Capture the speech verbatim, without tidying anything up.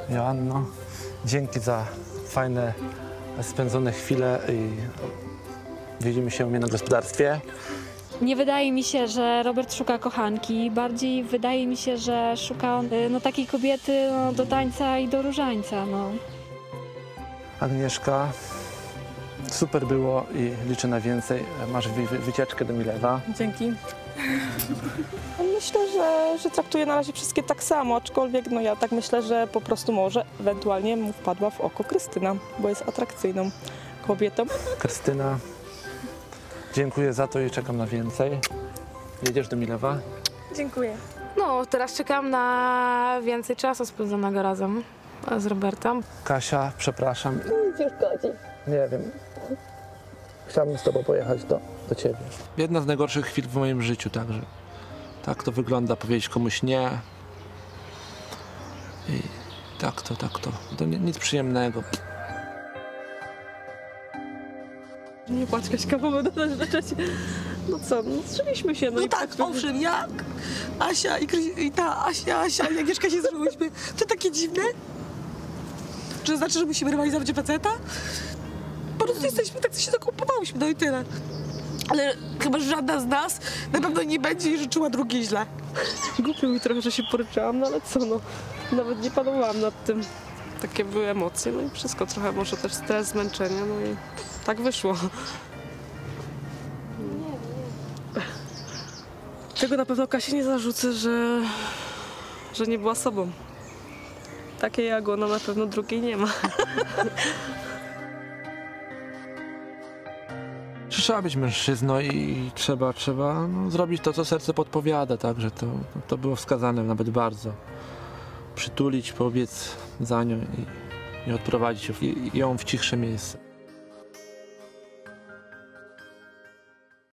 Joanno, dzięki za fajne, spędzone chwile i widzimy się u mnie na gospodarstwie. Nie wydaje mi się, że Robert szuka kochanki, bardziej wydaje mi się, że szuka no, takiej kobiety no, do tańca i do różańca. No. Agnieszka, super było i liczę na więcej. Masz wy wycieczkę do Milewa. Dzięki. Myślę, że, że traktuję na razie wszystkie tak samo, aczkolwiek no ja tak myślę, że po prostu może ewentualnie mu wpadła w oko Krystyna, bo jest atrakcyjną kobietą. Krystyna, dziękuję za to i czekam na więcej. Jedziesz do Milewa? Dziękuję. No, teraz czekam na więcej czasu spędzonego razem z Robertem. Kasia, przepraszam. Nie wiem. Chciałbym z tobą pojechać do, do ciebie. Jedna z najgorszych chwil w moim życiu także. Tak to wygląda, powiedzieć komuś nie. I tak to, tak to. To nic przyjemnego. Nie płacz, Kaśka, bo będę zacząć. No co, no zżyliśmy się. No, No i tak, owszem, jak Asia i, Kry- i ta Asia, Asia i Agnieszka się zżyłyśmy. To takie dziwne. Czy to znaczy, że musimy rywalizować o faceta? Po prostu jesteśmy, tak się zakupowałyśmy, no i tyle. Ale chyba żadna z nas na pewno nie będzie jej życzyła drugiej źle. Głupio mi trochę, że się poryczałam, no ale co, no. Nawet nie panowałam nad tym. Takie były emocje, no i wszystko trochę, może też stres, zmęczenie, no i tak wyszło. Tego na pewno Kasi nie zarzucę, że, że nie była sobą. Takiej jak ona na pewno drugiej nie ma. Trzeba być mężczyzną i trzeba, trzeba no, zrobić to, co serce podpowiada, także to, to było wskazane nawet bardzo. Przytulić, pobiec za nią i, i odprowadzić ją w cichsze miejsce.